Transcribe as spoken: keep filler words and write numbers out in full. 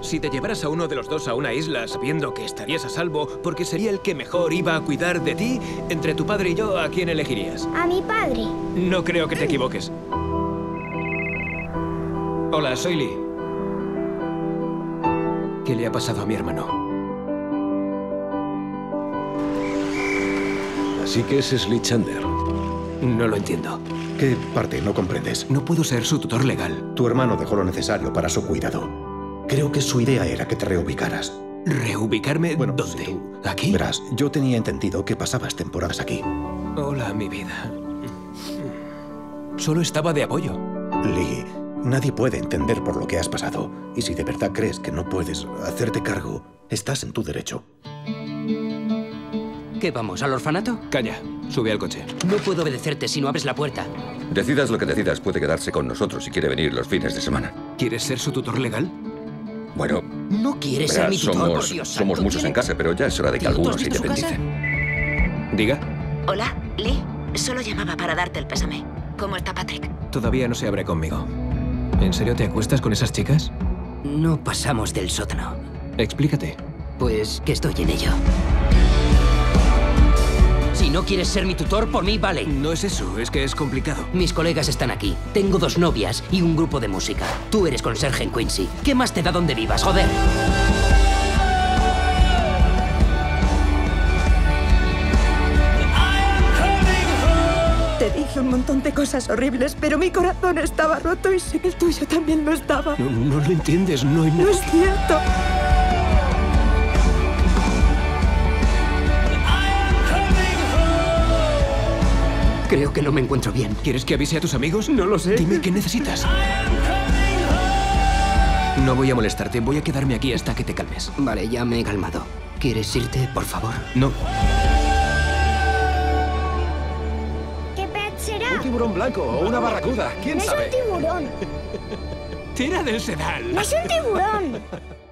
Si te llevaras a uno de los dos a una isla sabiendo que estarías a salvo, porque sería el que mejor iba a cuidar de ti, entre tu padre y yo, ¿a quién elegirías? A mi padre. No creo que te equivoques. Hola, soy Lee. ¿Qué le ha pasado a mi hermano? Así que ese es Lee Chandler. No lo entiendo. ¿Qué parte no comprendes? No puedo ser su tutor legal. Tu hermano dejó lo necesario para su cuidado. Creo que su idea era que te reubicaras. ¿Reubicarme? Bueno, ¿Dónde? si tú- ¿Aquí? Verás, yo tenía entendido que pasabas temporadas aquí. Hola, mi vida. Solo estaba de apoyo. Lee, nadie puede entender por lo que has pasado. Y si de verdad crees que no puedes hacerte cargo, estás en tu derecho. ¿Qué vamos, al orfanato? Calla, sube al coche. No puedo obedecerte si no abres la puerta. Decidas lo que decidas, puede quedarse con nosotros si quiere venir los fines de semana. ¿Quieres ser su tutor legal? Bueno, No quieres ser verás, mi tutor, somos, por Dios somos santo. muchos en ¿Tiene- casa, pero ya es hora de que Tío, ¿tú has algunos se visto su casa? independicen. Diga. Hola, Lee. Solo llamaba para darte el pésame. ¿Cómo está Patrick? Todavía no se abre conmigo. ¿En serio te acuestas con esas chicas? No pasamos del sótano. Explícate. Pues que estoy en ello. Si no quieres ser mi tutor, por mí vale. No es eso, es que es complicado. Mis colegas están aquí. Tengo dos novias y un grupo de música. Tú eres conserje en Quincy. ¿Qué más te da donde vivas, joder? Te dije un montón de cosas horribles, pero mi corazón estaba roto y sé que el tuyo también lo estaba. No, no lo entiendes, no hay No nada. es cierto. Creo que no me encuentro bien. ¿Quieres que avise a tus amigos? No lo sé. Dime qué necesitas. No voy a molestarte, voy a quedarme aquí hasta que te calmes. Vale, ya me he calmado. ¿Quieres irte, por favor? No. ¿Qué pez será? Un tiburón blanco o una barracuda, quién No es sabe. un tiburón. Tira del sedal. No es un tiburón.